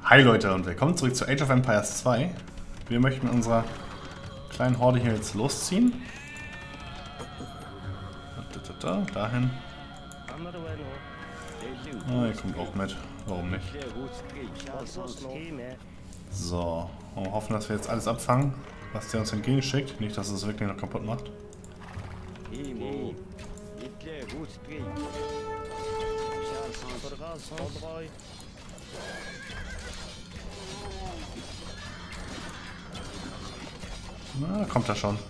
Hi Leute und willkommen zurück zu Age of Empires 2. Wir möchten mit unserer kleinen Horde hier jetzt losziehen. Dahin. Ah, ihr kommt auch mit. Warum nicht? So, und hoffen, dass wir jetzt alles abfangen, was der uns entgegenschickt. Nicht, dass es wirklich noch kaputt macht. Na, kommt er schon.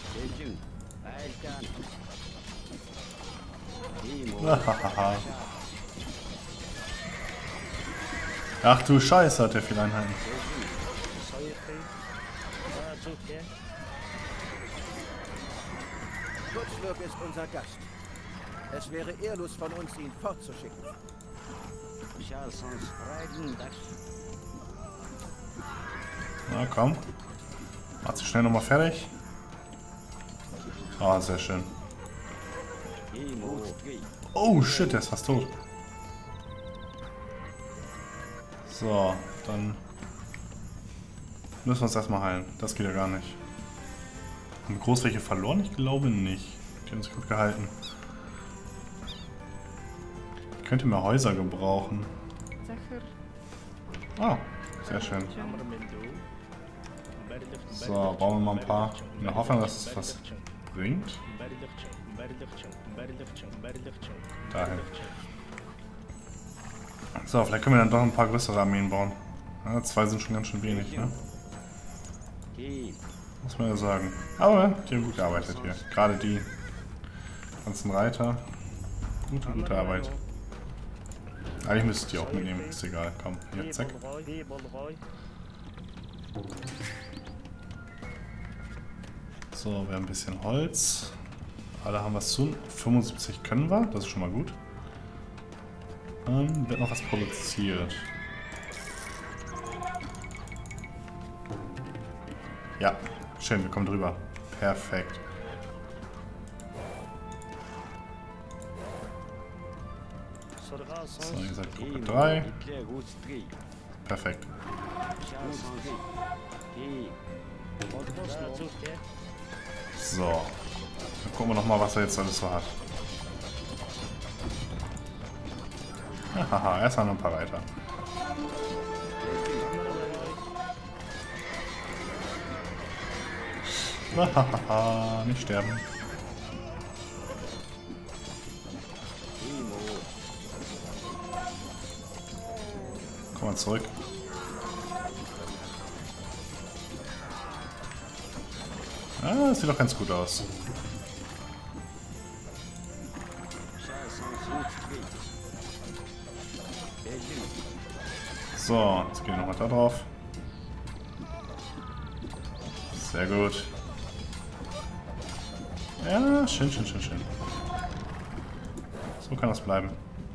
Ach du Scheiße, hat der viele Einheiten. Schutzwürg ist unser Gast. Es wäre ehrlos von uns, ihn fortzuschicken. Na komm. Macht sie schnell nochmal fertig. Ah, sehr schön. Oh shit, der ist fast tot. So, dann müssen wir uns erstmal heilen. Das geht ja gar nicht. Haben wir groß welche verloren? Ich glaube nicht. Die haben sich gut gehalten. Ich könnte mehr Häuser gebrauchen. Ah, sehr schön. So, bauen wir mal ein paar. In der Hoffnung, dass es was bringt. Dahin. So, vielleicht können wir dann doch ein paar größere Armeen bauen. Ja, 2 sind schon ganz schön wenig, ne? Muss man ja sagen. Aber die haben gut gearbeitet hier. Gerade die ganzen Reiter. Gute Arbeit. Eigentlich müsst ihr auch mitnehmen, ist egal. Komm, hier, zack. So, wir haben ein bisschen Holz. Alle haben was zu. 75 können wir, das ist schon mal gut. Wird noch was produziert. Ja, schön, wir kommen drüber. Perfekt. So, ihr seid Gruppe 3. Perfekt. So. Dann gucken wir nochmal, was er jetzt alles so hat. Haha, erstmal noch ein paar Reiter. Hahaha, nicht sterben. Komm mal zurück. Ah, das sieht doch ganz gut aus. So, jetzt gehen wir nochmal da drauf. Sehr gut. Ja, schön. So kann das bleiben.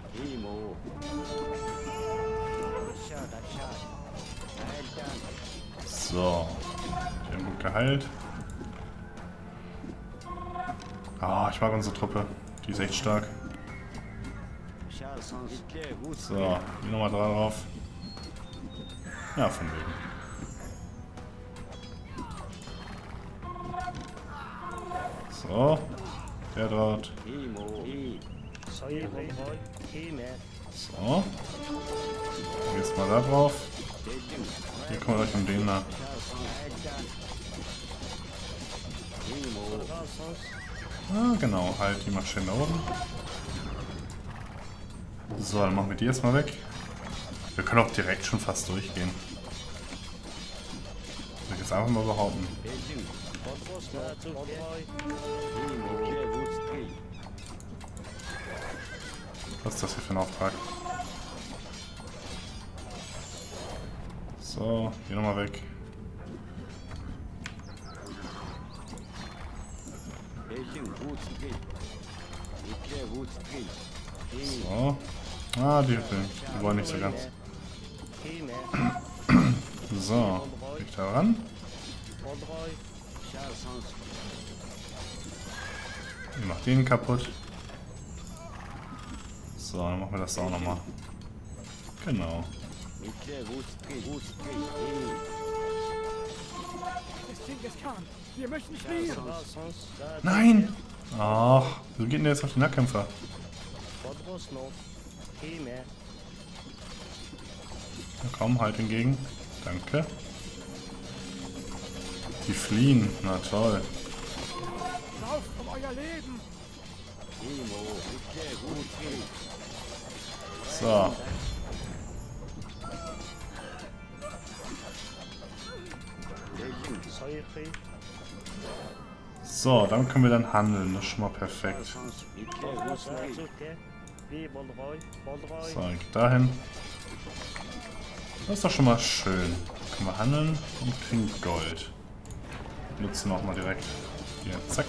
So, die haben gut geheilt. Ah, ich mag unsere Truppe. Die ist echt stark. So, hier nochmal drauf. Ja, von wegen. So, der dort. So. Jetzt mal da drauf. Hier kümmert euch um den da. Ah, genau, halt die macht schön da oben. So, dann machen wir die jetzt mal weg. Wir können auch direkt schon fast durchgehen. Will ich jetzt einfach mal behaupten. Was ist das hier für ein Auftrag? So, hier nochmal weg. So. Ah, die wollen nicht so ganz. So, ich da ran. Ich mach den kaputt. So, dann machen wir das auch nochmal. Genau. Wir müssen fliehen. Nein! Ach, so geht denn der jetzt auf die Nahkämpfer? Ja, komm, halt entgegen. Danke. Die fliehen. Na toll. Lauft um euer Leben. So. So, damit können wir dann handeln. Das ist schon mal perfekt. So, geht dahin. Das ist doch schon mal schön. Können wir handeln und kriegen Gold. Nutzen auch mal direkt. Hier, zack.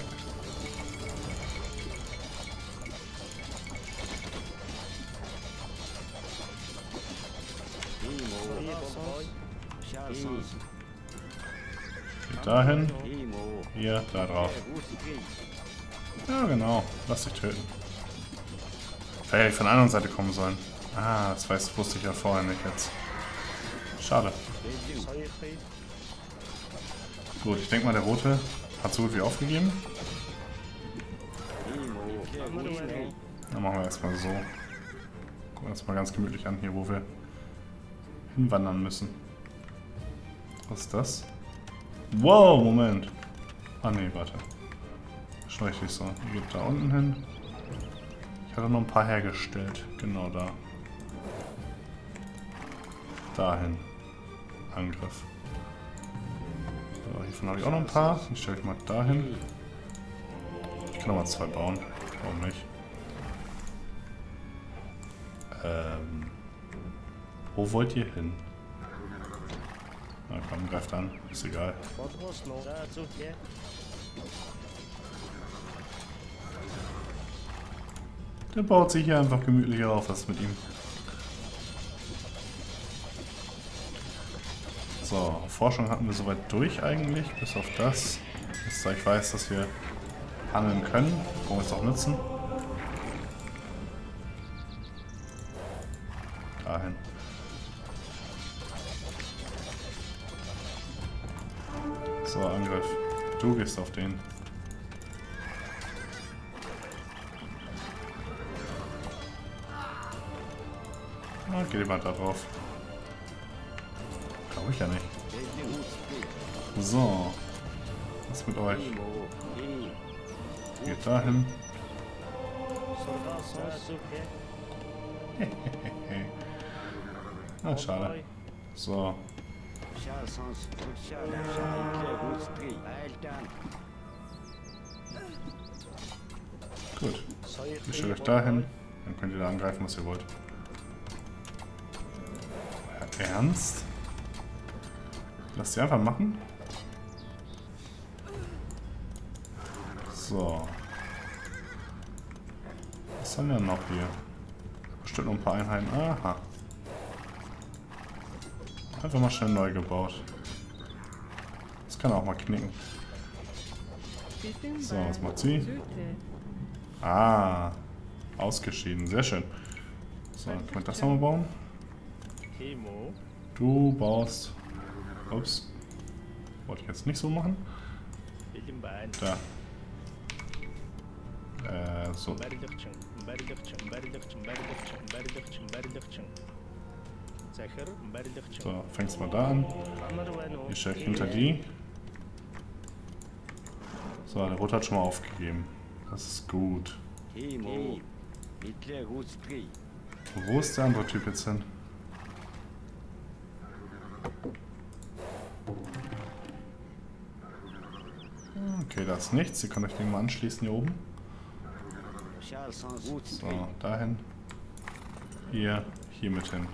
Geht dahin. Hier, da drauf. Ja, genau. Lass dich töten. Vielleicht hätte ich von der anderen Seite kommen sollen. Ah, das wusste ich ja vorher nicht jetzt. Schade. Gut, ich denke mal, der Rote hat so gut wie aufgegeben. Dann machen wir erstmal so. Gucken wir uns mal ganz gemütlich an, hier wo wir hinwandern müssen. Was ist das? Wow, Moment. Ah ne, warte. Schon richtig so. Ihr geht da unten hin. Ich hatte noch ein paar hergestellt. Genau da. Dahin. Angriff. So, hiervon habe ich auch noch ein paar. Die stelle ich mal dahin. Ich kann noch mal 2 bauen. Warum nicht? Wo wollt ihr hin? Na komm, greift an. Ist egal. Der baut sich hier einfach gemütlich auf. Was ist mit ihm? So, Forschung hatten wir soweit durch eigentlich. Bis auf das. Jetzt, da ich weiß, dass wir handeln können. Wollen wir es auch nutzen. Dahin. So, Angriff. Du gehst auf den. Ah, geht jemand da drauf. Glaube ich ja nicht. So. Was mit euch? Geht dahin. Ah, schade. So. Gut. Ihr stellt euch dahin. Dann könnt ihr da angreifen, was ihr wollt. Ja, ernst? Lasst sie einfach machen. So. Was haben wir noch hier? Bestimmt noch ein paar Einheiten. Aha. Einfach mal schnell neu gebaut. Das kann auch mal knicken. So, was macht sie? Ah, ausgeschieden. Sehr schön. So, dann können wir das nochmal bauen. Du baust... Ups. Wollte ich jetzt nicht so machen. Da. So. So, fängst mal da an. Ihr stellt hinter die. So, der Rote hat schon mal aufgegeben. Das ist gut. Wo ist der andere Typ jetzt hin? Okay, da ist nichts. Ihr könnt euch den mal anschließen hier oben. So, dahin. Hier mit hin.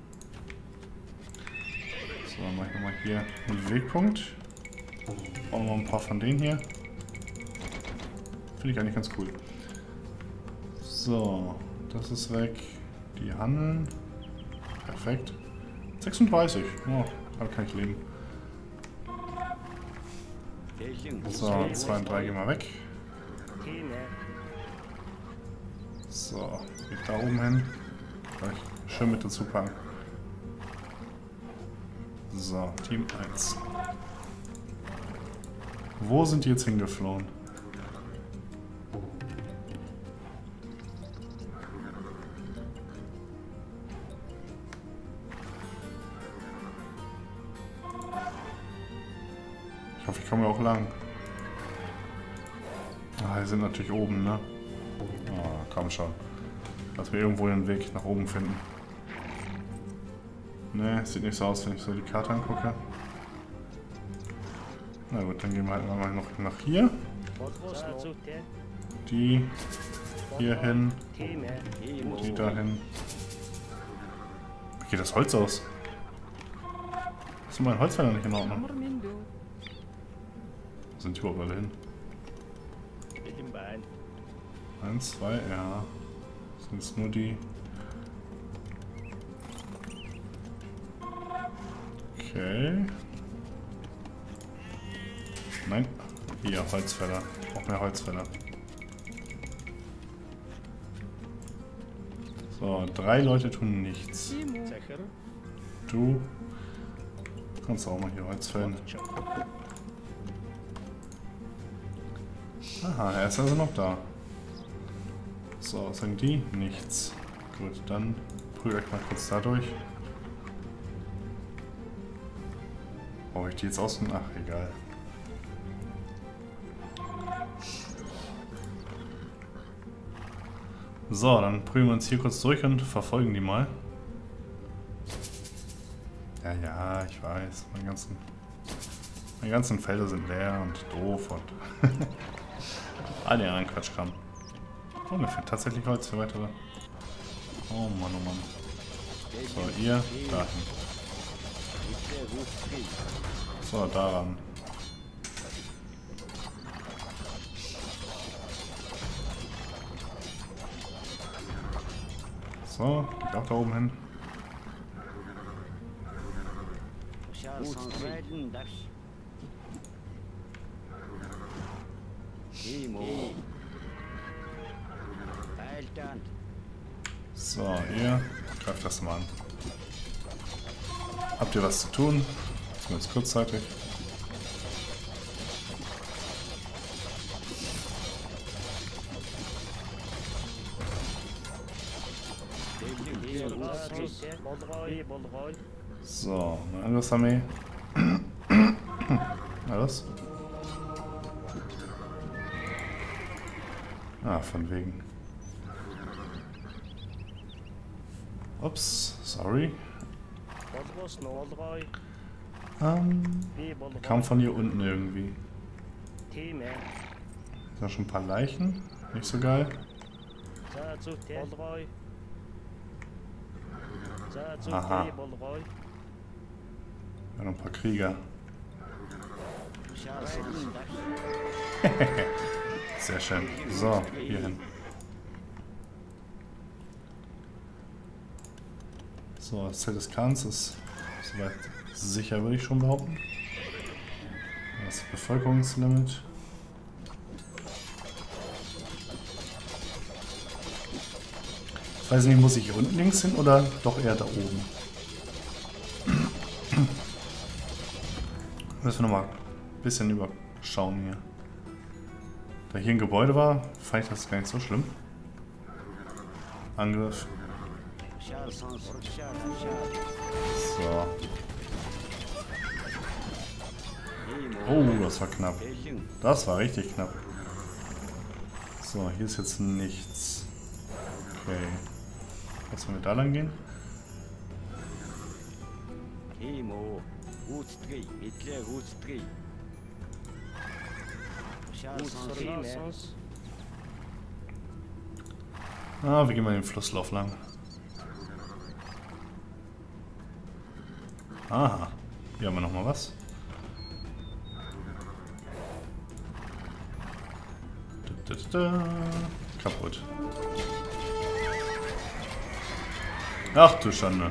So, dann mache ich nochmal hier einen Wegpunkt. Bauen wir mal ein paar von denen hier. Finde ich eigentlich ganz cool. So, das ist weg. Die handeln. Perfekt. 36. Oh, damit kann ich leben. So, 2 und 3 gehen wir weg. So, geht da oben hin. Gleich schön mit dazu packen. So, Team 1. Wo sind die jetzt hingeflohen? Ich hoffe, ich komme auch lang. Ah, die sind natürlich oben, ne? Oh, komm schon. Lass mir irgendwo den Weg nach oben finden. Ne, sieht nicht so aus, wenn ich so die Karte angucke. Na gut, dann gehen wir halt mal noch nach hier. Die hier hin. Die dahin. Wie geht das Holz aus? Ist mein Holzfäller nicht in Ordnung? Wo sind die überhaupt alle hin? 1, 2, ja. Sind es nur die. Okay. Nein. Hier, Holzfäller. Auch mehr Holzfäller. So, 3 Leute tun nichts. Du kannst auch mal hier Holz fällen. Aha, er ist also noch da. So, was sagen die? Nichts. Gut, dann prüfe ich mal kurz da durch. Brauche ich die jetzt außen? Ach, egal. So, dann prüfen wir uns hier kurz durch und verfolgen die mal. Ja, ich weiß. Meine ganzen Felder sind leer und doof und all den anderen Quatsch kam. Oh, mir fehlt tatsächlich Holz für weitere. Oh Mann, oh Mann. So, ihr dahin. So, daran. So, geht auch da oben hin. So, ihr greift das mal an. Habt ihr was zu tun? Zumindest kurzzeitig. So, eine Angriffsarmee. Alles? Ah, von wegen. Ups, sorry. Kam von hier unten irgendwie. Sind da schon ein paar Leichen? Nicht so geil. Aha. Ja, noch ein paar Krieger. Sehr schön. So, hier hin. So, das Zelt des Khans ist soweit sicher, würde ich schon behaupten. Das Bevölkerungslimit. Ich weiß nicht, muss ich hier unten links hin oder doch eher da oben? Müssen wir nochmal ein bisschen überschauen hier. Da hier ein Gebäude war, fand ich das gar nicht so schlimm. Angriff. So. Oh, das war knapp. Das war richtig knapp. So, hier ist jetzt nichts. Okay. Was wollen wir da lang gehen? Ah, wir gehen mal den Flusslauf lang. Aha. Hier haben wir nochmal was. Kaputt. Ach du Schande.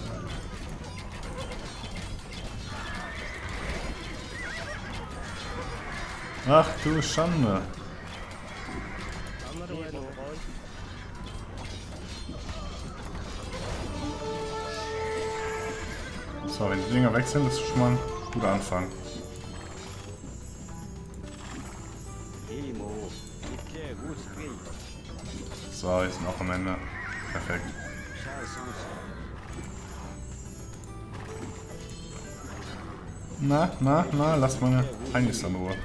Ach du Schande. So, wenn die Dinger weg sind, ist schon mal ein guter Anfang. So, jetzt sind auch am Ende. Perfekt. Na, lass meine Heinis in Ruhe.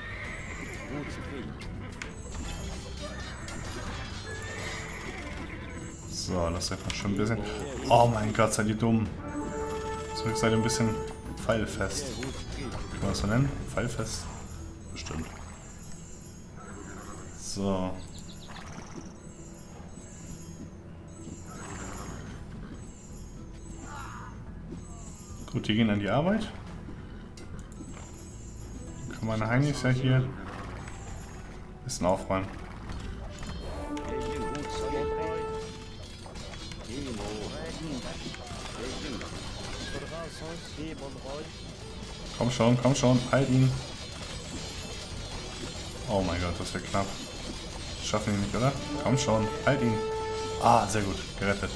So, das ist mal schon ein bisschen... Oh mein Gott, seid ihr dumm. Zurück seid ihr ein bisschen pfeilfest. Kann man das so nennen? Pfeilfest? Bestimmt. So. Gut, die gehen an die Arbeit. Kann meine Heinis ja hier ein bisschen aufräumen. Komm schon, halt ihn. Oh mein Gott, das wird knapp. Das schaffen die nicht, oder? Komm schon, halt ihn. Ah, sehr gut, gerettet.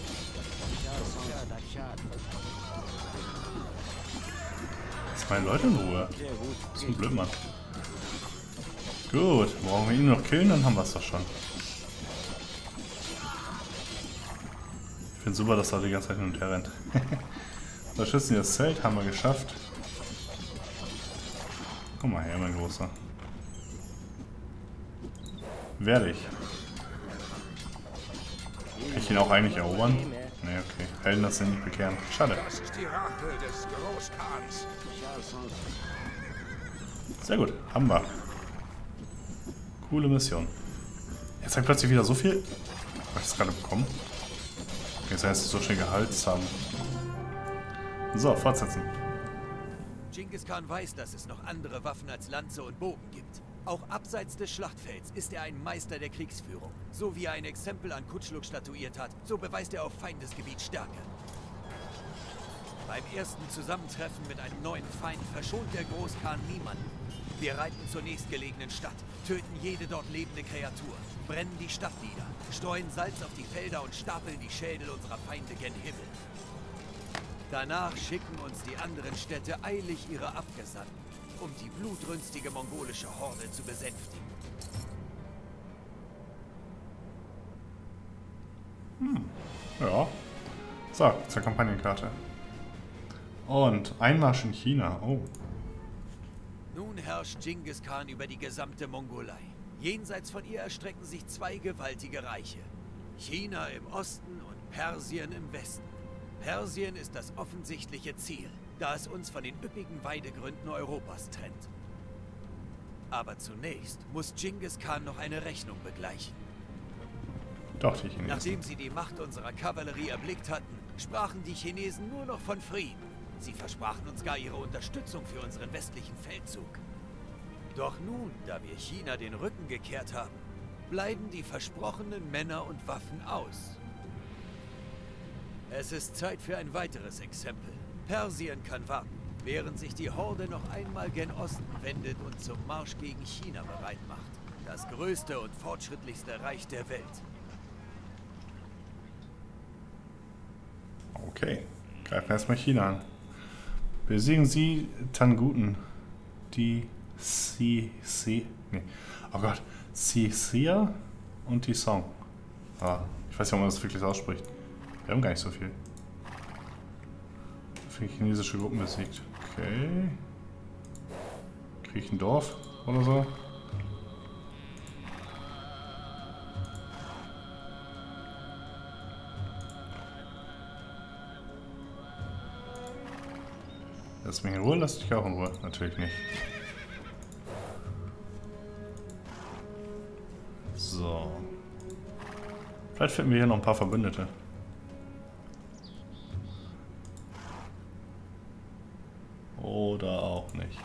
Lass meine Leute in Ruhe. Das ist ein Blödmann. Gut, brauchen wir ihn noch killen, dann haben wir es doch schon. Ich finde super, dass er die ganze Zeit hin und her rennt. Unterstützen das Zelt, haben wir geschafft. Komm mal her, mein Großer. Werde ich. Kann ich ihn auch eigentlich erobern? Ne, okay. Helden das sind nicht bekehren. Schade. Das ist die Rache des Großkhans. Sehr gut, haben wir. Coole Mission. Jetzt habe ich plötzlich wieder so viel... Habe ich das gerade bekommen? Jetzt heißt es so schnell Gehalt haben. So, fortsetzen. Genghis Khan weiß, dass es noch andere Waffen als Lanze und Bogen gibt. Auch abseits des Schlachtfelds ist er ein Meister der Kriegsführung. So wie er ein Exempel an Kutschluk statuiert hat, so beweist er auf Feindesgebiet Stärke. Beim ersten Zusammentreffen mit einem neuen Feind verschont der Großkhan niemanden. Wir reiten zur nächstgelegenen Stadt, töten jede dort lebende Kreatur, brennen die Stadt nieder, streuen Salz auf die Felder und stapeln die Schädel unserer Feinde gen Himmel. Danach schicken uns die anderen Städte eilig ihre Abgesandten, um die blutrünstige mongolische Horde zu besänftigen. Ja. So, zur Kampagnenkarte. Und Einmarsch in China. Oh. Nun herrscht Genghis Khan über die gesamte Mongolei. Jenseits von ihr erstrecken sich zwei gewaltige Reiche. China im Osten und Persien im Westen. Persien ist das offensichtliche Ziel, da es uns von den üppigen Weidegründen Europas trennt. Aber zunächst muss Genghis Khan noch eine Rechnung begleichen. Doch, die Chinesen. Nachdem sie die Macht unserer Kavallerie erblickt hatten, sprachen die Chinesen nur noch von Frieden. Sie versprachen uns gar ihre Unterstützung für unseren westlichen Feldzug. Doch nun, da wir China den Rücken gekehrt haben, bleiben die versprochenen Männer und Waffen aus. Es ist Zeit für ein weiteres Exempel. Persien kann warten, während sich die Horde noch einmal gen Osten wendet und zum Marsch gegen China bereit macht. Das größte und fortschrittlichste Reich der Welt. Okay, greifen erstmal China an. Besiegen Sie Tangguten, die oh Gott, Xia und die Song. Ah, ich weiß nicht, ob man das wirklich ausspricht. Wir haben gar nicht so viel. Viele chinesische Gruppen besiegt. Okay. Kriege ich ein Dorf oder so? Lass mich in Ruhe, lass dich auch in Ruhe. Natürlich nicht. So. Vielleicht finden wir hier noch ein paar Verbündete. Oder auch nicht.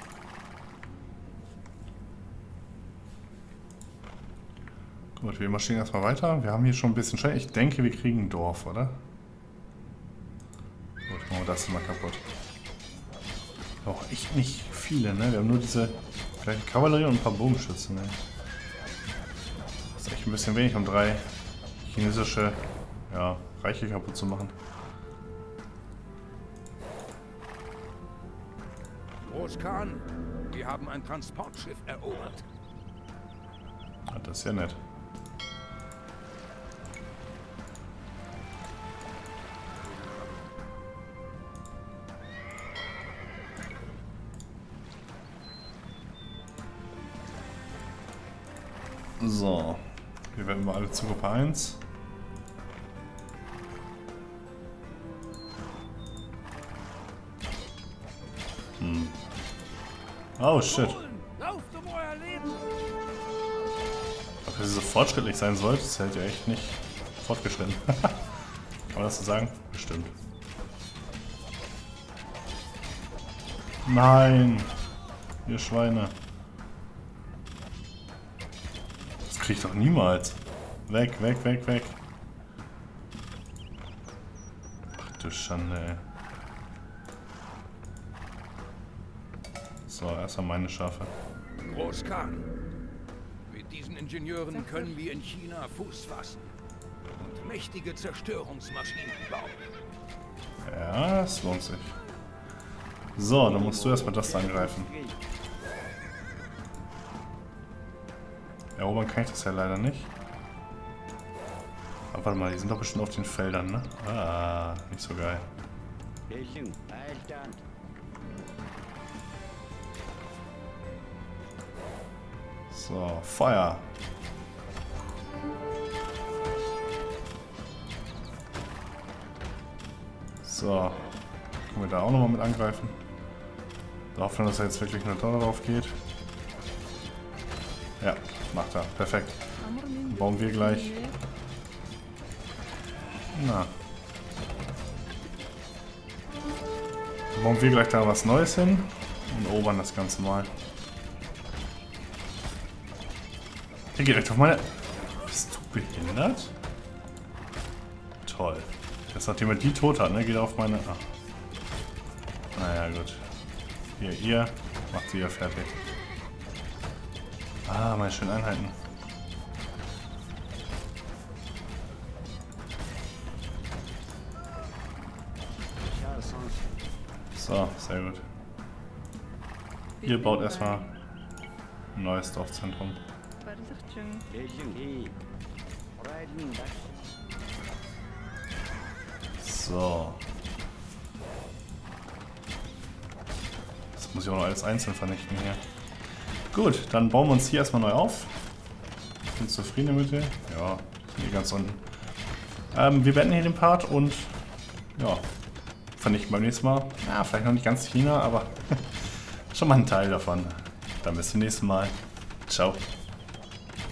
Gut, wir marschieren erstmal weiter. Wir haben hier schon ein bisschen schnell. Ich denke, wir kriegen ein Dorf, oder? Gut, machen wir das mal kaputt. Auch echt nicht viele, ne? Wir haben nur diese vielleicht Kavallerie und ein paar Bogenschützen, ne? Das ist echt ein bisschen wenig, um 3 chinesische, ja, Reiche kaputt zu machen. Großkhan. Wir haben ein Transportschiff erobert. Ah, das ist ja nett. So, wir werden mal alle zu Gruppe 1. Oh shit. Ob ihr so fortschrittlich sein sollt, ist halt ja echt nicht fortgeschritten. Kann man das so sagen? Bestimmt. Nein! Ihr Schweine. Das krieg ich doch niemals. Weg, weg, weg, weg. Ach du Schande, ey. So, erstmal meine Schafe. Großkhan. Mit diesen Ingenieuren können wir in China Fuß fassen und mächtige Zerstörungsmaschinen bauen. Ja, das lohnt sich. So, dann musst du erstmal das angreifen. Erobern kann ich das ja leider nicht. Aber warte mal, die sind doch bestimmt auf den Feldern, ne? Ah, nicht so geil. So, Feuer. So. Können wir da auch nochmal mit angreifen. Wir hoffen, dass er jetzt wirklich nur darauf geht. Ja, macht er. Perfekt. Dann bauen wir gleich. Na. Dann bauen wir gleich da was Neues hin und erobern das Ganze mal. Der geht direkt auf meine... Bist du behindert? Toll. Jetzt nachdem er die tot hat, ne, geht er auf meine... Ah. Naja, gut. Hier, ihr. Macht sie ja fertig. Ah, meine schönen Einheiten. So, sehr gut. Ihr baut erstmal ein neues Dorfzentrum. So. Das muss ich auch noch alles einzeln vernichten hier. Gut, dann bauen wir uns hier erstmal neu auf. Ich bin zufrieden damit hier. Ja, sind hier ganz unten. Wir beenden hier den Part und ja, vernichten beim nächsten Mal. Ja, vielleicht noch nicht ganz China, aber schon mal ein Teil davon. Dann bis zum nächsten Mal. Ciao.